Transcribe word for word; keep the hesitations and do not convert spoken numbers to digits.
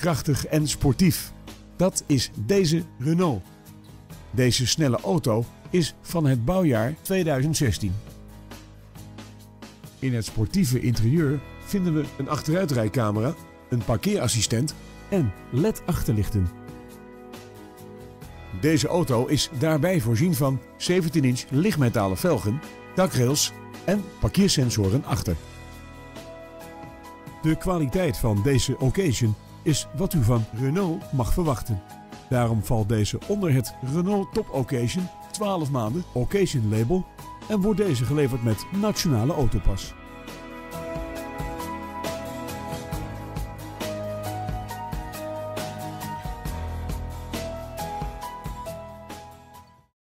krachtig en sportief. Dat is deze Renault. Deze snelle auto is van het bouwjaar tweeduizend zestien. In het sportieve interieur vinden we een achteruitrijcamera, een parkeerassistent en L E D-achterlichten. Deze auto is daarbij voorzien van zeventien inch lichtmetalen velgen, dakrails en parkeersensoren achter. De kwaliteit van deze occasion is wat u van Renault mag verwachten. Daarom valt deze onder het Renault Top Occasion twaalf maanden Occasion label en wordt deze geleverd met Nationale Autopas.